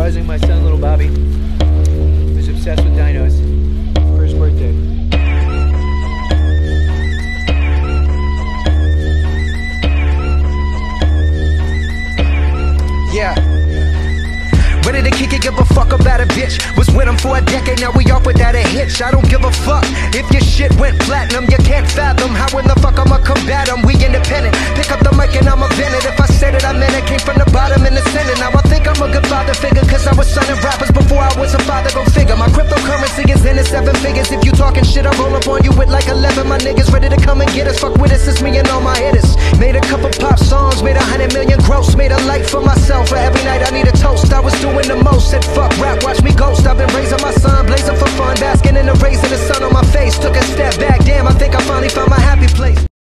surprising my son, little Bobby, who's obsessed with dinos, for his birthday. Yeah. Ready to kick it, give a fuck about a bitch. Was with him for a decade, now we off without a hitch. I don't give a fuck if your shit went platinum. You can't fathom how in the fuck I'ma combat him. We independent, pick up the mic and I'ma vent it. If I said it, I meant it. Came from the bottom in the center. Now I think I'm a good father figure, cause I was signing rappers before I was a father. Go figure, my cryptocurrency is in the 7 figures. If you talking shit, I roll up on you with like 11. My niggas ready to come and get us. Fuck with us, it's me and all my hitters. Made a couple pop songs, made 100 million gross. Made a life for myself, for every night I need a toast. I was doing the most, said fuck rap, watch me ghost. I've been raising my son, blazing for fun, basking in the rays of the sun on my face. Took a step back, damn, I think I finally found my happy place.